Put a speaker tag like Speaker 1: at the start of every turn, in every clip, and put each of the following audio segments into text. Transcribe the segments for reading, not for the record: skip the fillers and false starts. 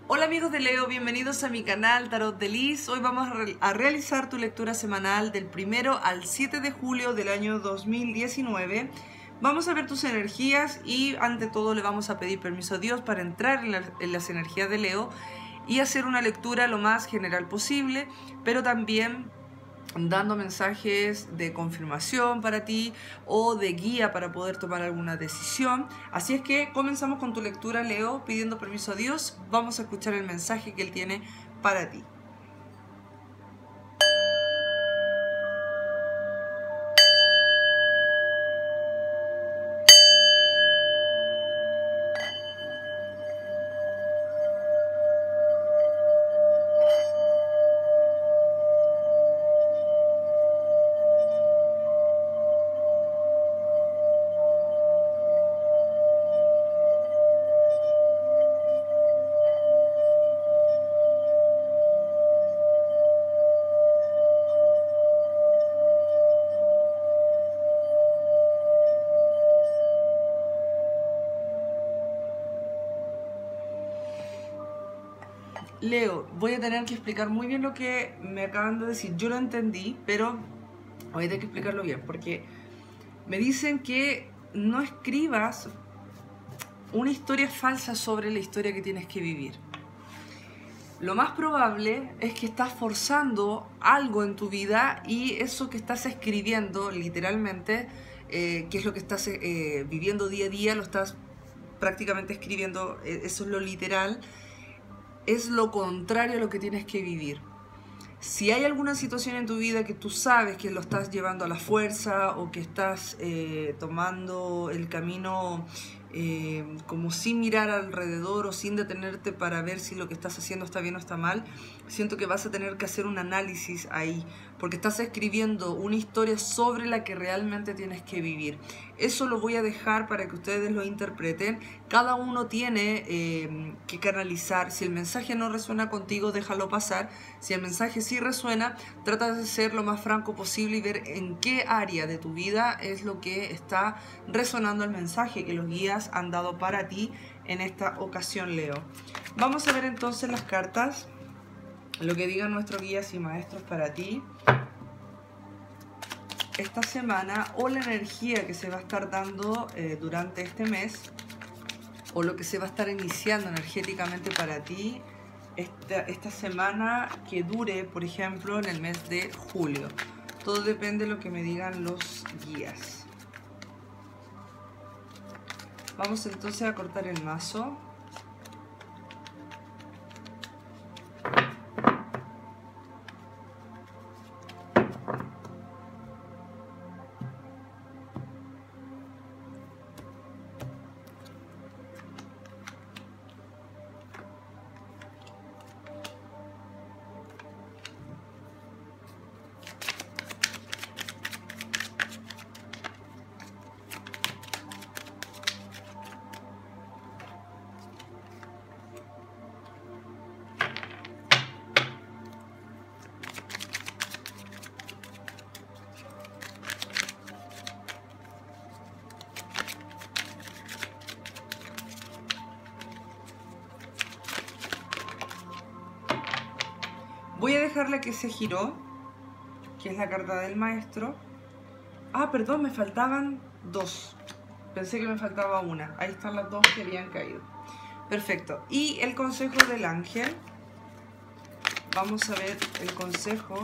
Speaker 1: Hola amigos de Leo, bienvenidos a mi canal Tarot de Liz. Hoy vamos a realizar tu lectura semanal del 1 al 7 de julio del año 2019. Vamos a ver tus energías y ante todo le vamos a pedir permiso a Dios para entrar en las energías de Leo y hacer una lectura lo más general posible, pero también dando mensajes de confirmación para ti o de guía para poder tomar alguna decisión. Así es que comenzamos con tu lectura, Leo, pidiendo permiso a Dios. Vamos a escuchar el mensaje que Él tiene para ti. Leo, voy a tener que explicar muy bien lo que me acaban de decir. Yo lo entendí, pero voy a tener que explicarlo bien, porque me dicen que no escribas una historia falsa sobre la historia que tienes que vivir. Lo más probable es que estás forzando algo en tu vida y eso que estás escribiendo literalmente, que es lo que estás viviendo día a día, lo estás prácticamente escribiendo, eso es lo literal, es lo contrario a lo que tienes que vivir. Si hay alguna situación en tu vida que tú sabes que lo estás llevando a la fuerza o que estás tomando el camino como sin mirar alrededor o sin detenerte para ver si lo que estás haciendo está bien o está mal, siento que vas a tener que hacer un análisis ahí, porque estás escribiendo una historia sobre la que realmente tienes que vivir. Eso lo voy a dejar para que ustedes lo interpreten. Cada uno tiene que canalizar. Si el mensaje no resuena contigo, déjalo pasar. Si el mensaje sí resuena, trata de ser lo más franco posible y ver en qué área de tu vida es lo que está resonando el mensaje que los guías han dado para ti en esta ocasión, Leo. Vamos a ver entonces las cartas, lo que digan nuestros guías y maestros para ti esta semana, o la energía que se va a estar dando durante este mes, o lo que se va a estar iniciando energéticamente para ti esta semana que dure, por ejemplo, en el mes de julio. Todo depende de lo que me digan los guías. Vamos entonces a cortar el mazo. Voy a dejarle que se giró, que es la carta del maestro. Ah, perdón, me faltaban dos. Pensé que me faltaba una. Ahí están las dos que habían caído. Perfecto. Y el consejo del ángel. Vamos a ver el consejo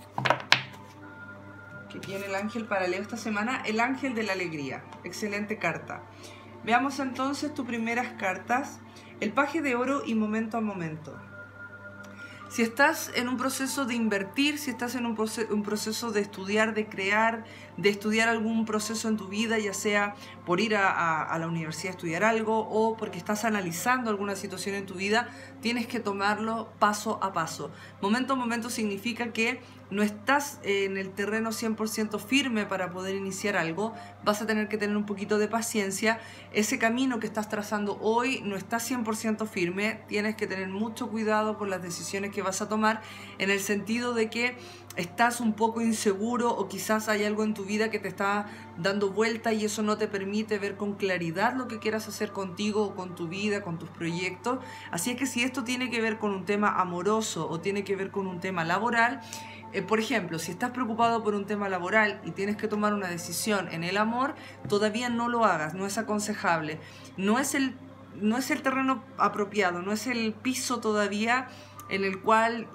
Speaker 1: que tiene el ángel para Leo esta semana. El ángel de la alegría. Excelente carta. Veamos entonces tus primeras cartas. El paje de oro y momento a momento. Si estás en un proceso de invertir, si estás en un proceso de estudiar, de crear, de estudiar algún proceso en tu vida, ya sea por ir a la universidad a estudiar algo o porque estás analizando alguna situación en tu vida, tienes que tomarlo paso a paso. Momento a momento significa que no estás en el terreno 100% firme para poder iniciar algo, vas a tener que tener un poquito de paciencia. Ese camino que estás trazando hoy no está 100% firme, tienes que tener mucho cuidado con las decisiones que vas a tomar, en el sentido de que estás un poco inseguro o quizás hay algo en tu vida que te está dando vuelta y eso no te permite ver con claridad lo que quieras hacer contigo o con tu vida, con tus proyectos. Así es que si esto tiene que ver con un tema amoroso o tiene que ver con un tema laboral, por ejemplo, si estás preocupado por un tema laboral y tienes que tomar una decisión en el amor, todavía no lo hagas, no es aconsejable, no es el terreno apropiado, no es el piso todavía en el cual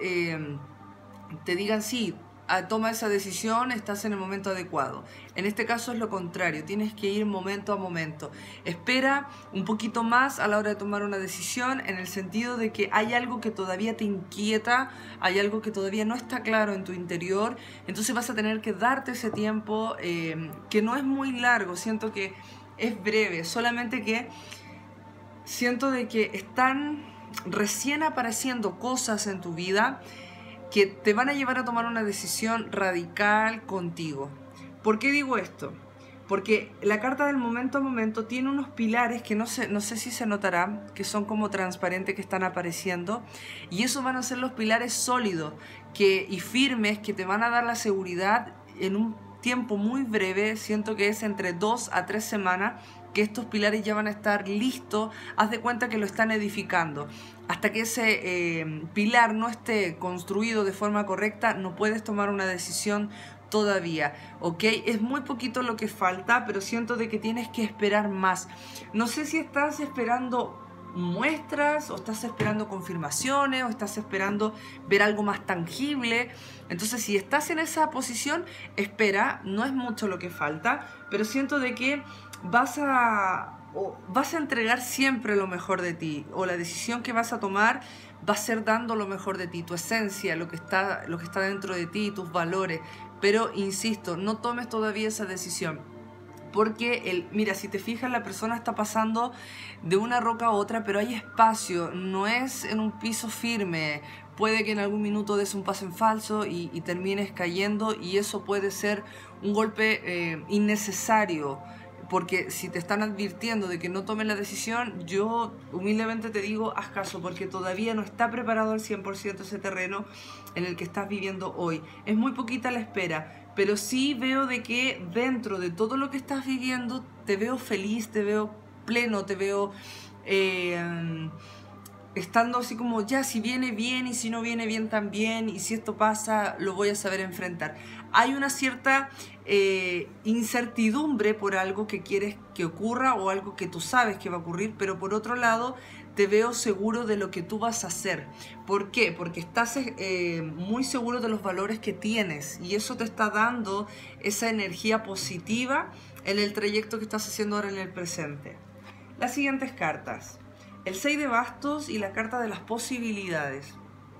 Speaker 1: te digan sí, toma esa decisión, estás en el momento adecuado. En este caso es lo contrario, tienes que ir momento a momento. Espera un poquito más a la hora de tomar una decisión, en el sentido de que hay algo que todavía te inquieta, hay algo que todavía no está claro en tu interior, entonces vas a tener que darte ese tiempo que no es muy largo, siento que es breve, solamente que siento de que están recién apareciendo cosas en tu vida que te van a llevar a tomar una decisión radical contigo. ¿Por qué digo esto? Porque la carta del momento a momento tiene unos pilares que no sé si se notará, que son como transparentes, que están apareciendo, y esos van a ser los pilares sólidos y firmes que te van a dar la seguridad en un tiempo muy breve. Siento que es entre 2 a 3 semanas que estos pilares ya van a estar listos. Haz de cuenta que lo están edificando. Hasta que ese pilar no esté construido de forma correcta, no puedes tomar una decisión todavía, ¿ok? Es muy poquito lo que falta, pero siento de que tienes que esperar más. No sé si estás esperando muestras, o estás esperando confirmaciones, o estás esperando ver algo más tangible. Entonces, si estás en esa posición, espera, no es mucho lo que falta, pero siento de que vas a entregar siempre lo mejor de ti, o la decisión que vas a tomar va a ser dando lo mejor de ti, tu esencia, lo que está dentro de ti, tus valores. Pero insisto, no tomes todavía esa decisión, porque mira, si te fijas, la persona está pasando de una roca a otra, pero hay espacio, no es en un piso firme. Puede que en algún minuto des un paso en falso y termines cayendo, y eso puede ser un golpe innecesario. Porque si te están advirtiendo de que no tomes la decisión, yo humildemente te digo, haz caso, porque todavía no está preparado al 100% ese terreno en el que estás viviendo hoy. Es muy poquita la espera, pero sí veo de que dentro de todo lo que estás viviendo, te veo feliz, te veo pleno, te veo estando así como, ya, si viene bien y si no viene bien también, y si esto pasa, lo voy a saber enfrentar. Hay una cierta incertidumbre por algo que quieres que ocurra o algo que tú sabes que va a ocurrir, pero por otro lado te veo seguro de lo que tú vas a hacer. ¿Por qué? Porque estás muy seguro de los valores que tienes, y eso te está dando esa energía positiva en el trayecto que estás haciendo ahora en el presente. Las siguientes cartas: el 6 de bastos y la carta de las posibilidades.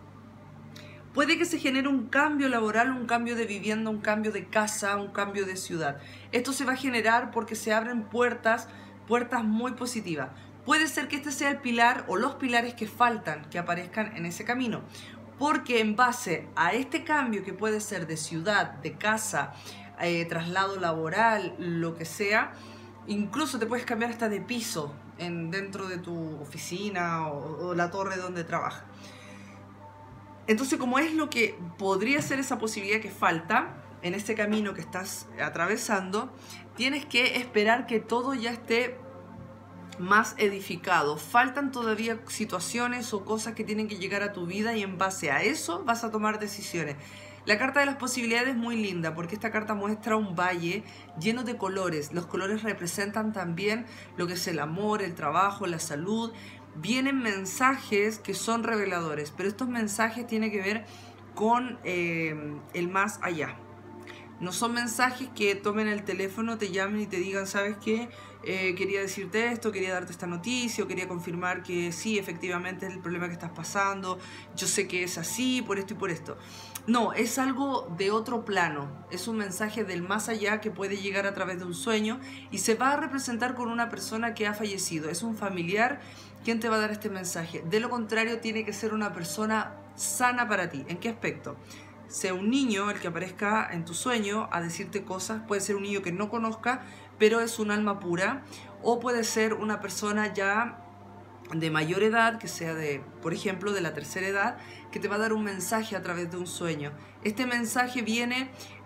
Speaker 1: Puede que se genere un cambio laboral, un cambio de vivienda, un cambio de casa, un cambio de ciudad. Esto se va a generar porque se abren puertas muy positivas. Puede ser que este sea el pilar o los pilares que faltan, que aparezcan en ese camino. Porque en base a este cambio, que puede ser de ciudad, de casa, traslado laboral, lo que sea, incluso te puedes cambiar hasta de piso dentro de tu oficina o la torre donde trabajas. Entonces, como es lo que podría ser esa posibilidad que falta en este camino que estás atravesando, tienes que esperar que todo ya esté más edificado. Faltan todavía situaciones o cosas que tienen que llegar a tu vida, y en base a eso vas a tomar decisiones. La carta de las posibilidades es muy linda porque esta carta muestra un valle lleno de colores. Los colores representan también lo que es el amor, el trabajo, la salud. Vienen mensajes que son reveladores, pero estos mensajes tienen que ver con el más allá. No son mensajes que tomen el teléfono, te llamen y te digan, ¿sabes qué? Quería decirte esto, quería darte esta noticia, o quería confirmar que sí, efectivamente es el problema que estás pasando, yo sé que es así, por esto y por esto. No, es algo de otro plano, es un mensaje del más allá que puede llegar a través de un sueño y se va a representar con una persona que ha fallecido, es un familiar quien te va a dar este mensaje. De lo contrario, tiene que ser una persona sana para ti. ¿En qué aspecto? Sea un niño el que aparezca en tu sueño a decirte cosas, puede ser un niño que no conozca, pero es un alma pura, o puede ser una persona ya de mayor edad, que sea de, por ejemplo, de la tercera edad, que te va a dar un mensaje a través de un sueño. Este mensaje viene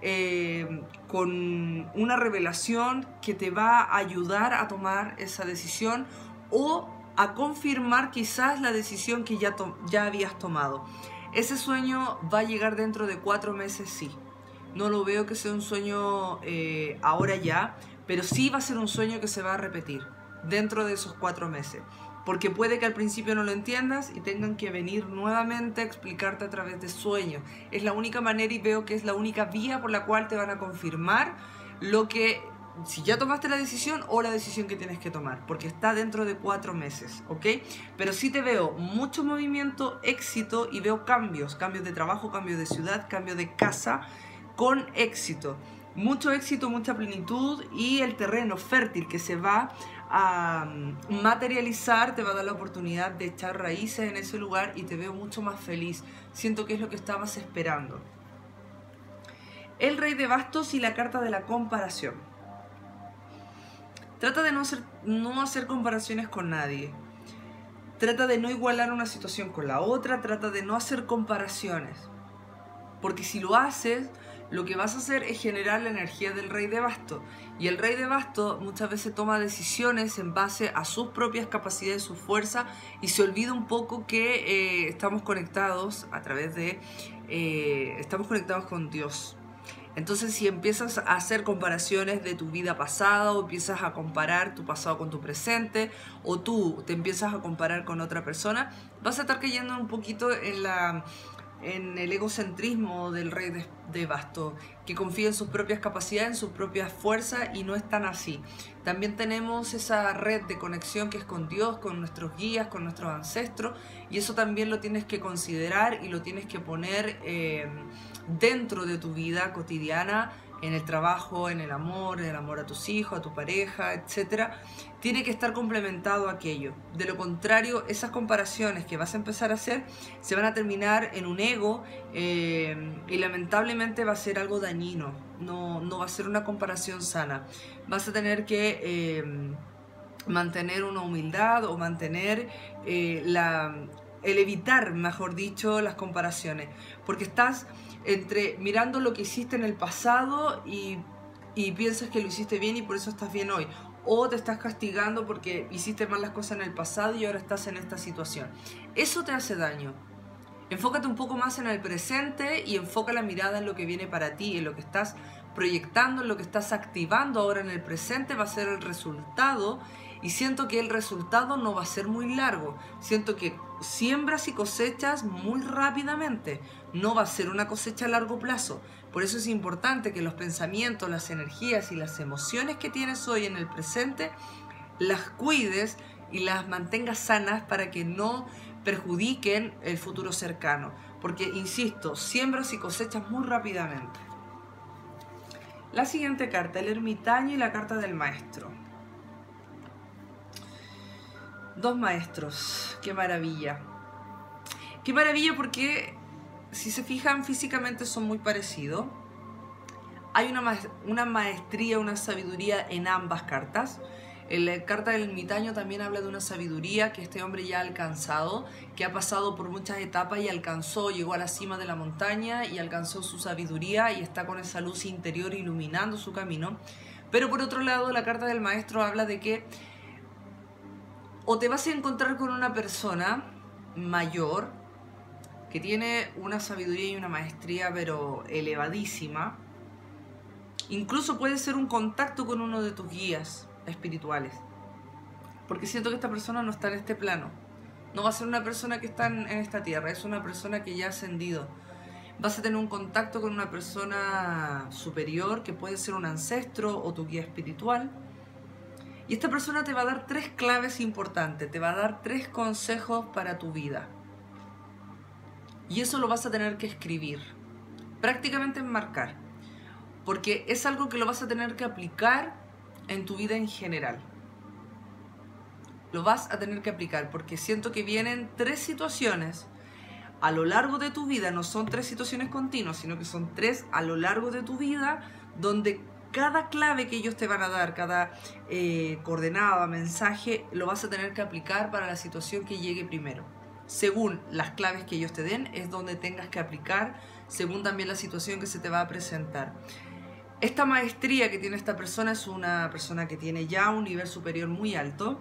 Speaker 1: con una revelación que te va a ayudar a tomar esa decisión o a confirmar quizás la decisión que ya habías tomado. Ese sueño va a llegar dentro de 4 meses, sí. No lo veo que sea un sueño ahora ya, pero sí va a ser un sueño que se va a repetir dentro de esos 4 meses. Porque puede que al principio no lo entiendas y tengan que venir nuevamente a explicarte a través de sueños. Es la única manera y veo que es la única vía por la cual te van a confirmar lo que, si ya tomaste la decisión o la decisión que tienes que tomar. Porque está dentro de 4 meses, ¿ok? Pero sí te veo mucho movimiento, éxito y veo cambios de trabajo, cambios de ciudad, cambio de casa con éxito. Mucho éxito, mucha plenitud y el terreno fértil que se va a materializar, te va a dar la oportunidad de echar raíces en ese lugar y te veo mucho más feliz. Siento que es lo que estabas esperando. El Rey de Bastos y la carta de la comparación. Trata de no hacer comparaciones con nadie. Trata de no igualar una situación con la otra. Trata de no hacer comparaciones. Porque si lo haces, lo que vas a hacer es generar la energía del Rey de Bastos. Y el Rey de Bastos muchas veces toma decisiones en base a sus propias capacidades, su fuerza, y se olvida un poco que estamos conectados a través de... estamos conectados con Dios. Entonces, si empiezas a hacer comparaciones de tu vida pasada o empiezas a comparar tu pasado con tu presente o tú te empiezas a comparar con otra persona, vas a estar cayendo un poquito en el egocentrismo del Rey de Bastos, que confía en sus propias capacidades, en sus propias fuerzas, y no es tan así. También tenemos esa red de conexión que es con Dios, con nuestros guías, con nuestros ancestros, y eso también lo tienes que considerar y lo tienes que poner dentro de tu vida cotidiana, en el trabajo, en el amor a tus hijos, a tu pareja, etc. Tiene que estar complementado aquello. De lo contrario, esas comparaciones que vas a empezar a hacer se van a terminar en un ego y lamentablemente va a ser algo dañino. No va a ser una comparación sana. Vas a tener que mantener una humildad o mantener el evitar, mejor dicho, las comparaciones. Porque estás mirando lo que hiciste en el pasado y piensas que lo hiciste bien y por eso estás bien hoy. O te estás castigando porque hiciste mal las cosas en el pasado y ahora estás en esta situación. Eso te hace daño. Enfócate un poco más en el presente y enfoca la mirada en lo que viene para ti, en lo que estás proyectando, en lo que estás activando ahora en el presente va a ser el resultado. Y siento que el resultado no va a ser muy largo. Siento que siembras y cosechas muy rápidamente. No va a ser una cosecha a largo plazo. Por eso es importante que los pensamientos, las energías y las emociones que tienes hoy en el presente las cuides y las mantengas sanas para que no perjudiquen el futuro cercano. Porque, insisto, siembras y cosechas muy rápidamente. La siguiente carta, el ermitaño y la carta del maestro. 2 maestros, qué maravilla. Qué maravilla porque si se fijan físicamente son muy parecidos. Hay una maestría, una sabiduría en ambas cartas. La carta del ermitaño también habla de una sabiduría que este hombre ya ha alcanzado, que ha pasado por muchas etapas y llegó a la cima de la montaña y alcanzó su sabiduría y está con esa luz interior iluminando su camino. Pero por otro lado, la carta del maestro habla de que o te vas a encontrar con una persona mayor que tiene una sabiduría y una maestría pero elevadísima. Incluso puede ser un contacto con uno de tus guías espirituales. Porque siento que esta persona no está en este plano. No va a ser una persona que está en esta tierra, es una persona que ya ha ascendido. Vas a tener un contacto con una persona superior que puede ser un ancestro o tu guía espiritual. Y esta persona te va a dar 3 claves importantes, te va a dar 3 consejos para tu vida. Y eso lo vas a tener que escribir, prácticamente enmarcar, porque es algo que lo vas a tener que aplicar en tu vida en general. Lo vas a tener que aplicar, porque siento que vienen 3 situaciones a lo largo de tu vida, no son 3 situaciones continuas, sino que son 3 a lo largo de tu vida, donde cada clave que ellos te van a dar, cada coordenada, mensaje, lo vas a tener que aplicar para la situación que llegue primero. Según las claves que ellos te den, es donde tengas que aplicar, según también la situación que se te va a presentar. Esta maestría que tiene esta persona es una persona que tiene ya un nivel superior muy alto.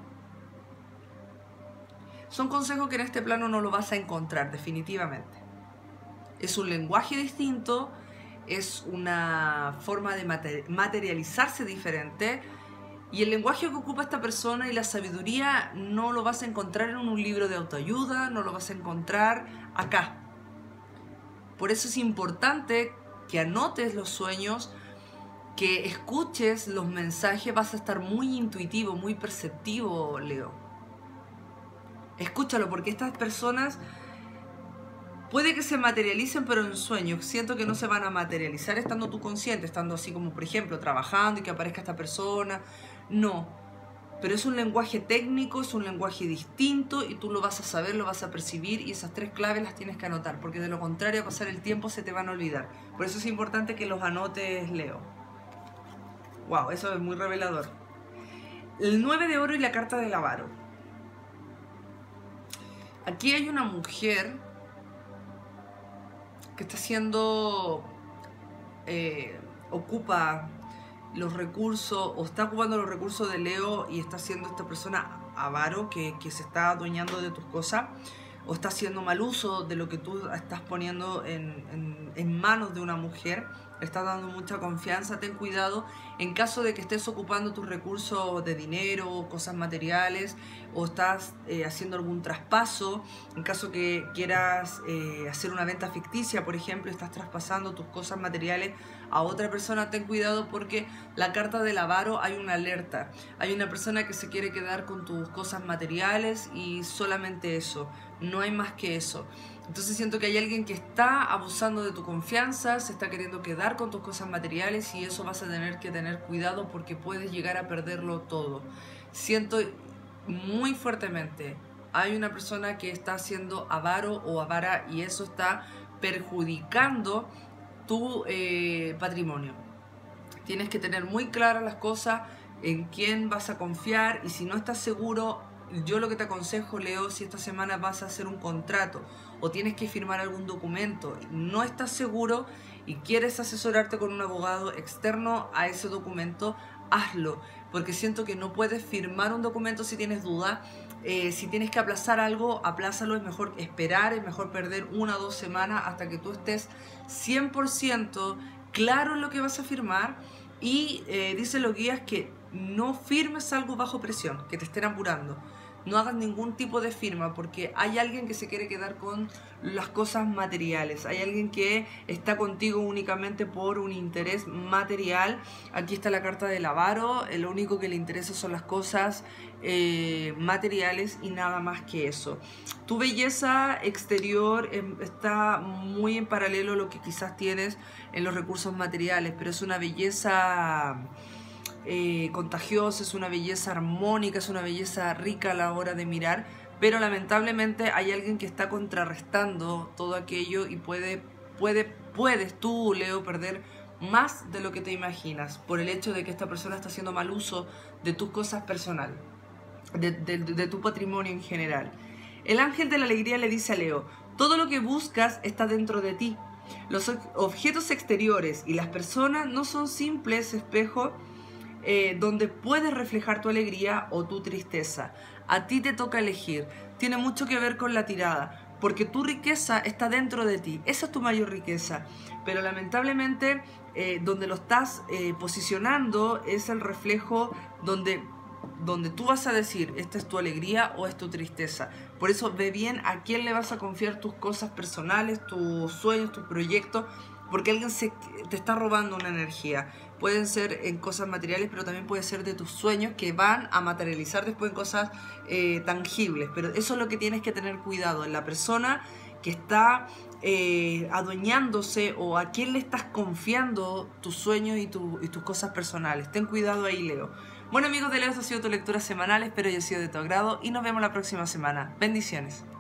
Speaker 1: Son consejos que en este plano no lo vas a encontrar definitivamente. Es un lenguaje distinto, es una forma de materializarse diferente, y el lenguaje que ocupa esta persona y la sabiduría no lo vas a encontrar en un libro de autoayuda, no lo vas a encontrar acá. Por eso es importante que anotes los sueños, que escuches los mensajes. Vas a estar muy intuitivo, muy perceptivo, Leo. Escúchalo, porque estas personas puede que se materialicen, pero en sueños. Siento que no se van a materializar estando tú consciente, estando así como, por ejemplo, trabajando y que aparezca esta persona. No, pero es un lenguaje técnico, es un lenguaje distinto y tú lo vas a saber, lo vas a percibir, y esas 3 claves las tienes que anotar, porque de lo contrario, a pasar el tiempo se te van a olvidar. Por eso es importante que los anotes, Leo. Wow, eso es muy revelador. El 9 de oro y la carta del avaro. Aquí hay una mujer que está haciendo, ocupa los recursos, o está ocupando los recursos de Leo, y está siendo esta persona avaro que se está adueñando de tus cosas, o está haciendo mal uso de lo que tú estás poniendo en manos de una mujer. Está dando mucha confianza. Ten cuidado en caso de que estés ocupando tus recursos de dinero, cosas materiales, o estás haciendo algún traspaso. En caso que quieras hacer una venta ficticia, por ejemplo, estás traspasando tus cosas materiales a otra persona. Ten cuidado, porque la carta del avaro, hay una alerta. Hay una persona que se quiere quedar con tus cosas materiales y solamente eso. No hay más que eso. Entonces siento que hay alguien que está abusando de tu confianza, se está queriendo quedar con tus cosas materiales, y eso vas a tener que tener cuidado, porque puedes llegar a perderlo todo. Siento muy fuertemente, hay una persona que está siendo avaro o avara, y eso está perjudicando tu patrimonio. Tienes que tener muy claras las cosas, en quién vas a confiar, y si no estás seguro, yo lo que te aconsejo, Leo, si esta semana vas a hacer un contrato o tienes que firmar algún documento, no estás seguro y quieres asesorarte con un abogado externo a ese documento, hazlo, porque siento que no puedes firmar un documento si tienes duda. Si tienes que aplazar algo, aplázalo. Es mejor esperar, es mejor perder 1 o 2 semanas hasta que tú estés 100% claro en lo que vas a firmar. Y dicen los guías que no firmes algo bajo presión, que te estén apurando. No hagas ningún tipo de firma, porque hay alguien que se quiere quedar con las cosas materiales. Hay alguien que está contigo únicamente por un interés material. Aquí está la carta del avaro. Lo único que le interesa son las cosas materiales y nada más que eso. Tu belleza exterior está muy en paralelo a lo que quizás tienes en los recursos materiales, pero es una belleza contagiosa, es una belleza armónica, es una belleza rica a la hora de mirar, pero lamentablemente hay alguien que está contrarrestando todo aquello, y puedes tú, Leo, perder más de lo que te imaginas por el hecho de que esta persona está haciendo mal uso de tus cosas personales, de tu patrimonio en general. El ángel de la alegría le dice a Leo: todo lo que buscas está dentro de ti. Los objetos exteriores y las personas no son simples espejos donde puedes reflejar tu alegría o tu tristeza. A ti te toca elegir. Tiene mucho que ver con la tirada, porque tu riqueza está dentro de ti. Esa es tu mayor riqueza, pero lamentablemente donde lo estás posicionando es el reflejo donde tú vas a decir, esta es tu alegría o es tu tristeza. Por eso ve bien a quién le vas a confiar tus cosas personales, tus sueños, tus proyectos, porque alguien te está robando una energía. Pueden ser en cosas materiales, pero también puede ser de tus sueños que van a materializar después en cosas tangibles. Pero eso es lo que tienes que tener cuidado, en la persona que está adueñándose, o a quién le estás confiando tus sueños y tus cosas personales. Ten cuidado ahí, Leo. Bueno, amigos de Leo, esta ha sido tu lectura semanal. Espero haya sido de tu agrado y nos vemos la próxima semana. Bendiciones.